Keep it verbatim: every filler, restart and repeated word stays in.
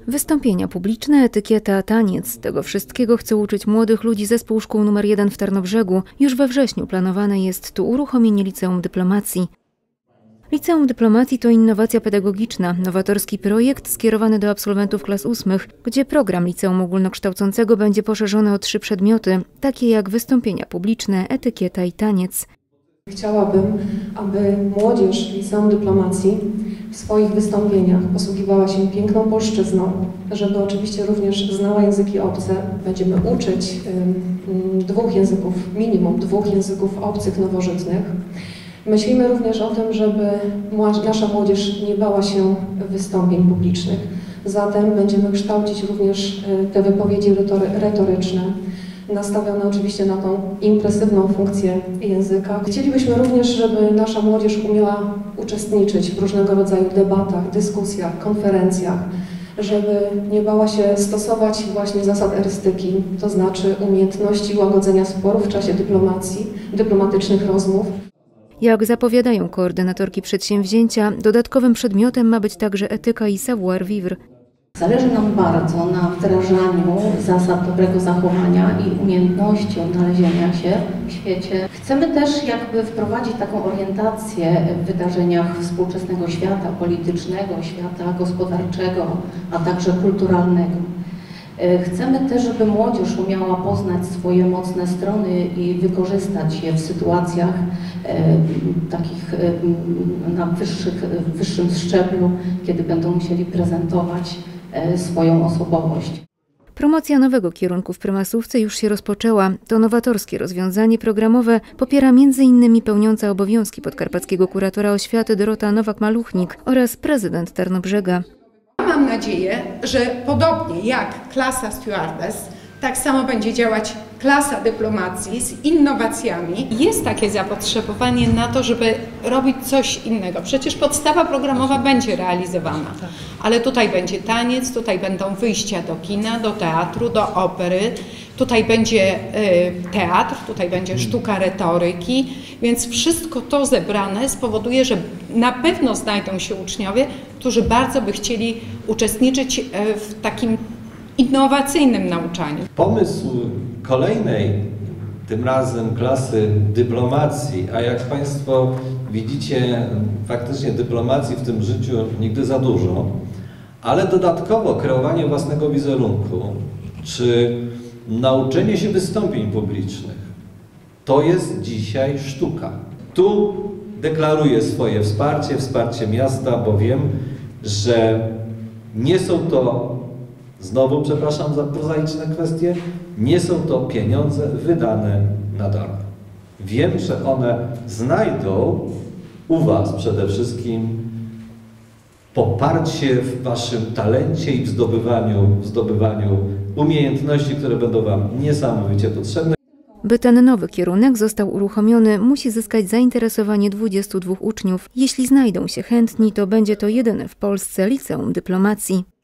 Wystąpienia publiczne, etykieta, taniec. Tego wszystkiego chce uczyć młodych ludzi zespół szkół numer jeden w Tarnobrzegu. Już we wrześniu planowane jest tu uruchomienie Liceum Dyplomacji. Liceum Dyplomacji to innowacja pedagogiczna, nowatorski projekt skierowany do absolwentów klas ósmych, gdzie program liceum ogólnokształcącego będzie poszerzony o trzy przedmioty, takie jak wystąpienia publiczne, etykieta i taniec. Chciałabym, aby młodzież Liceum Dyplomacji w swoich wystąpieniach posługiwała się piękną polszczyzną, żeby oczywiście również znała języki obce. Będziemy uczyć um, dwóch języków, minimum dwóch języków obcych nowożytnych. Myślimy również o tym, żeby nasza młodzież nie bała się wystąpień publicznych. Zatem będziemy kształcić również te wypowiedzi retoryczne, nastawione oczywiście na tą impresywną funkcję języka. Chcielibyśmy również, żeby nasza młodzież umiała uczestniczyć w różnego rodzaju debatach, dyskusjach, konferencjach, żeby nie bała się stosować właśnie zasad erystyki, to znaczy umiejętności łagodzenia sporów w czasie dyplomacji, dyplomatycznych rozmów. Jak zapowiadają koordynatorki przedsięwzięcia, dodatkowym przedmiotem ma być także etyka i savoir-vivre. Zależy nam bardzo na wdrażaniu zasad dobrego zachowania i umiejętności odnalezienia się w świecie. Chcemy też jakby wprowadzić taką orientację w wydarzeniach współczesnego świata politycznego, świata gospodarczego, a także kulturalnego. Chcemy też, żeby młodzież umiała poznać swoje mocne strony i wykorzystać je w sytuacjach e, takich e, na wyższych, wyższym szczeblu, kiedy będą musieli prezentować e, swoją osobowość. Promocja nowego kierunku w prymasówce już się rozpoczęła. To nowatorskie rozwiązanie programowe popiera między innymi pełniąca obowiązki podkarpackiego kuratora oświaty Dorota Nowak-Maluchnik oraz prezydent Tarnobrzega. Mam nadzieję, że podobnie jak klasa stewardess, tak samo będzie działać klasa dyplomacji z innowacjami. Jest takie zapotrzebowanie na to, żeby robić coś innego. Przecież podstawa programowa będzie realizowana, ale tutaj będzie taniec, tutaj będą wyjścia do kina, do teatru, do opery, tutaj będzie teatr, tutaj będzie sztuka retoryki, więc wszystko to zebrane spowoduje, że na pewno znajdą się uczniowie, którzy bardzo by chcieli uczestniczyć w takim innowacyjnym nauczaniu. Pomysł kolejnej, tym razem klasy dyplomacji, a jak Państwo widzicie, faktycznie dyplomacji w tym życiu nigdy za dużo, ale dodatkowo kreowanie własnego wizerunku, czy nauczenie się wystąpień publicznych, to jest dzisiaj sztuka. Tu deklaruję swoje wsparcie, wsparcie miasta, bo wiem, że nie są to, znowu przepraszam za prozaiczne kwestie, nie są to pieniądze wydane na darmo. Wiem, że one znajdą u Was przede wszystkim poparcie w Waszym talencie i w zdobywaniu, w zdobywaniu umiejętności, które będą Wam niesamowicie potrzebne. By ten nowy kierunek został uruchomiony, musi zyskać zainteresowanie dwudziestu dwóch uczniów. Jeśli znajdą się chętni, to będzie to jedyne w Polsce liceum dyplomacji.